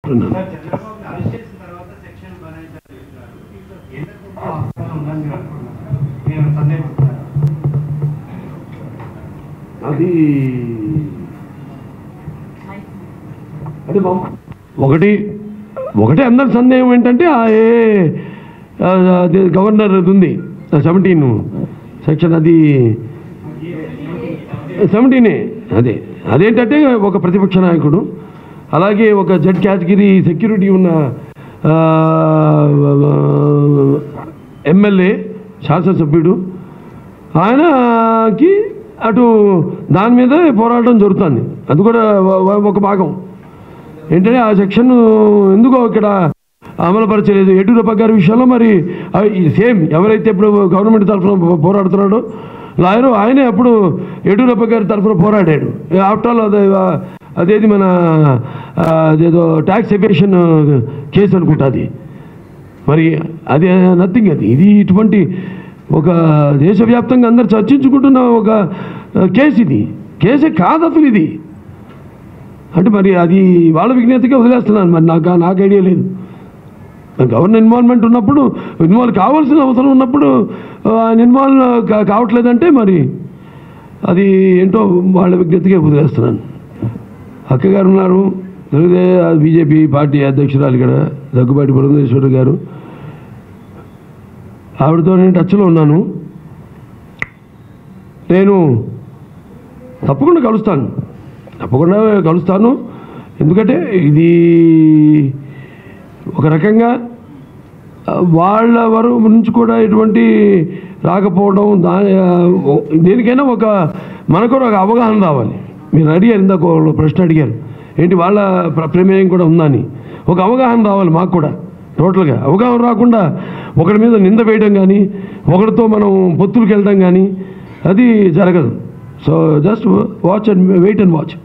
అది అంటే ఒకటే అందరి సందేహం ఏంటంటే గవర్నర్ ఉంది 17 సెక్షన్, అది 17 అదేంటంటే ఒక ప్రతిపక్ష నాయకుడు, అలాగే ఒక జెడ్ కేటగిరీ సెక్యూరిటీ ఉన్న ఎమ్మెల్యే శాసనసభ్యుడు, ఆయనకి అటు దాని మీద పోరాటం జరుగుతుంది. అది కూడా ఒక భాగం ఏంటంటే ఆ సెక్షన్ ఎందుకో ఇక్కడ అమలుపరచలేదు. యడ్యూరప్ప గారి విషయంలో మరి సేమ్ ఎవరైతే ఇప్పుడు గవర్నమెంట్ తరఫున పోరాడుతున్నాడో లాయరు, ఆయనే అప్పుడు యడ్యూరప్ప గారి తరఫున పోరాడాడు. ఆఫ్టర్ ఆల్ అదేది మన అదేదో ట్యాక్స్ ఎవేషన్ కేసు అనుకుంటుంది. మరి అది నథింగ్, ఇది ఇటువంటి ఒక దేశవ్యాప్తంగా అందరు చర్చించుకుంటున్న ఒక కేసు, ఇది కేసే కాదు అసలు ఇది. అంటే మరి అది వాళ్ళ విజ్ఞతగా వదిలేస్తున్నాను. మరి నాకు ఐడియా లేదు. గవర్నర్ ఇన్వాల్వ్మెంట్ ఉన్నప్పుడు, ఇన్వాల్వ్ కావాల్సిన అవసరం ఉన్నప్పుడు ఆయన ఇన్వాల్వ్ కావట్లేదంటే మరి అది ఏంటో వాళ్ళ విజ్ఞతగా వదిలేస్తున్నాను. అక్కగారు ఉన్నారు, బీజేపీ పార్టీ అధ్యక్షురాలు ఇక్కడ దగ్గుబాటి పురంధేశ్వరి గారు, ఆవిడతో నేను టచ్లో ఉన్నాను. నేను తప్పకుండా కలుస్తాను. ఎందుకంటే ఇది ఒక రకంగా వాళ్ళ వరకు నుంచి కూడా ఎటువంటి రాకపోవడం, దేనికైనా మనకు ఒక అవగాహన రావాలి. మీరు అడిగారు, ఇందాక ప్రశ్న అడిగారు ఏంటి వాళ్ళ ప్రమేయం కూడా ఉందని. ఒక అవగాహన రావాలి మాకు కూడా. టోటల్గా అవగాహన రాకుండా ఒకరి మీద నింద వేయడం కానీ, ఒకరితో మనం పొత్తులకు వెళ్ళడం కానీ అది జరగదు. So just watch and wait and watch.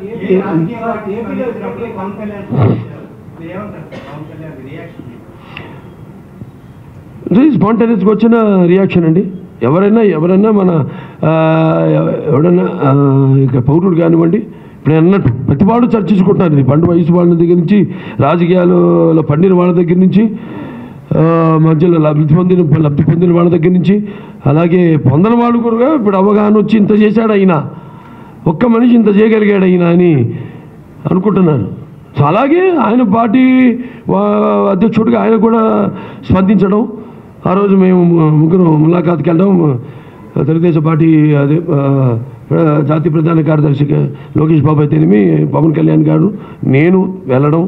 స్పాంటేనియస్గా వచ్చిన రియాక్షన్ అండి. ఎవరైనా మన ఎవడన్నా ఇక పౌరుడు కానివ్వండి, ఇప్పుడు అన్నట్టు ప్రతివాడు చర్చించుకుంటున్నారు. ఇది పండు వయసు వాళ్ళ దగ్గర నుంచి, రాజకీయాలలో పండిన వాళ్ళ దగ్గర నుంచి, మధ్యలో లబ్ధి పొందిన వాళ్ళ దగ్గర నుంచి, అలాగే పొందిన వాళ్ళు కూడా ఇప్పుడు అవగాహన వచ్చి ఇంత చేశాడు అయినా, ఒక్క మనిషి ఇంత చేయగలిగాడు అయినా అని అనుకుంటున్నారు. సో అలాగే ఆయన పార్టీ అధ్యక్షుడిగా ఆయన కూడా స్పందించడం, ఆ రోజు మేము ముగ్గురు ములాఖాత్కి వెళ్ళడం, తెలుగుదేశం పార్టీ అదే జాతీయ ప్రధాన కార్యదర్శి లోకేష్ బాబు అయితేనేమి, పవన్ కళ్యాణ్ గారు, నేను వెళ్ళడం,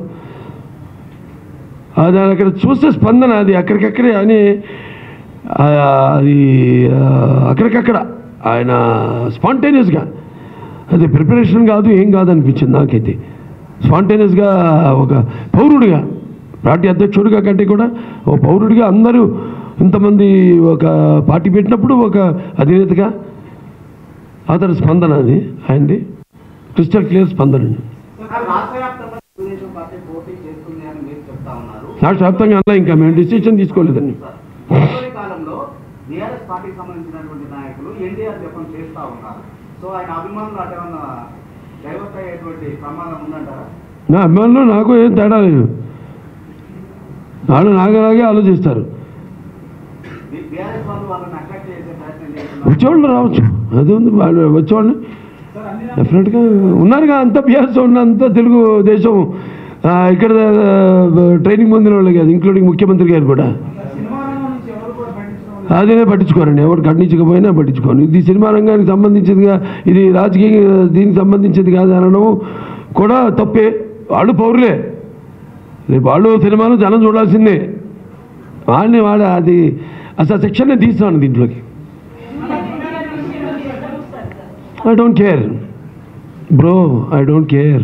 అది అక్కడ చూస్తే స్పందన అది అక్కడికక్కడే అని అది అక్కడికక్కడ ఆయన స్పాంటేనియస్గా, అది ప్రిపరేషన్ కాదు ఏం కాదు అనిపించింది నాకైతే. స్పాంటేనియస్గా ఒక పౌరుడిగా, పార్టీ అధ్యక్షుడిగా కంటే కూడా ఒక పౌరుడిగా అందరూ ఇంతమంది ఒక పార్టీ పెట్టినప్పుడు ఒక అధినేతగా అతని స్పందన, అది ఆయనది క్రిస్టల్ క్లియర్ స్పందన అండి. రాష్ట్ర వ్యాప్తంగా అలా ఇంకా మేము డిసిషన్ తీసుకోలేదండి. నా అభిమానులు నాకు ఏం తేడా లేదు, వాళ్ళు నాగలాగే ఆలోచిస్తారు. వచ్చేవాళ్ళు రావచ్చు, అది ఉంది, వాళ్ళు వచ్చేవాళ్ళు డెఫినెట్గా ఉన్నారుగా. అంతా బీఆర్ఎస్ అంతా తెలుగుదేశం ఇక్కడ ట్రైనింగ్ పొందిన వాళ్ళు కాదు, ఇంక్లూడింగ్ ముఖ్యమంత్రి గారు కూడా. అదేనే పట్టించుకోరండి, ఎవరు ఖండించకపోయినా పట్టించుకోండి. ఇది సినిమా రంగానికి సంబంధించిందిగా, ఇది రాజకీయ దీనికి సంబంధించింది కాదు అనడం కూడా తప్పే. వాళ్ళు పౌరులే, రేపు వాళ్ళు సినిమాలు జనం చూడాల్సిందే. వాళ్ళని అది అసలు సెక్షన్నే తీస్తున్నాను దీంట్లోకి. I don't care bro, I don't care.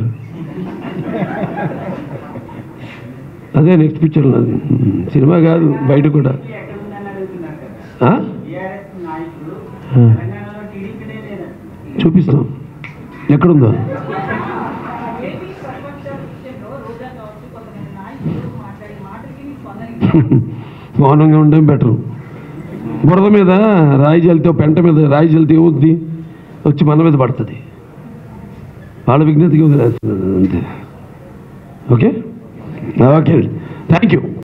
అదే నెక్స్ట్ పిక్చర్లో, అది సినిమా కాదు బయట కూడా. చూపిస్తాం ఎక్కడుందో. మౌనంగా ఉండడం బెటరు. బురద మీద రాయి జల్లితే, పెంట మీద రాయి జల్లితే ఏమవుద్ది, వచ్చి మన మీద పడుతుంది. వాళ్ళ విజ్ఞతకి వదిలేస్తున్నారు అంతే. ఓకే. Okay, thank you.